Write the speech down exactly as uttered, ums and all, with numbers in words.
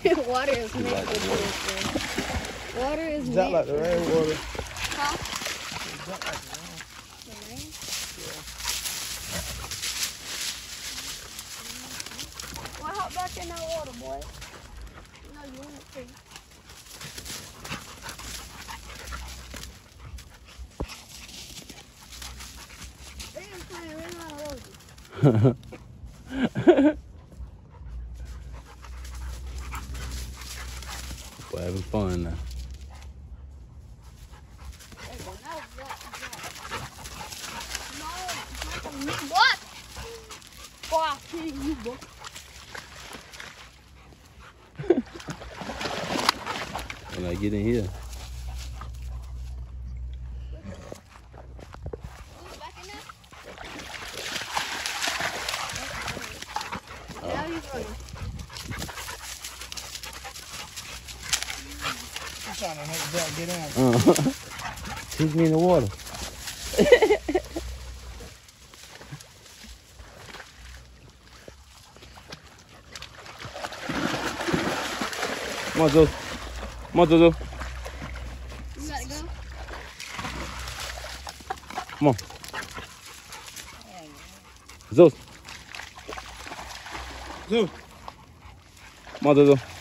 Water is meant for this. Water is Is meant that like the rainwater? Huh? Is that like the rain? The rain? Yeah. Well, hop back in that water, boy. No, you want to. They ain't playing right now, hold you. We're having fun now. What? Boy, I'll kill you, boy. When I get in here. Back in there? Now he's running. I'm trying to make Jack get in. Uh-huh. Teach me in the water. Come on, Joe. Come on, Jojo. You gotta go? Come on. Zeus. Zeus. Come on, Jojo.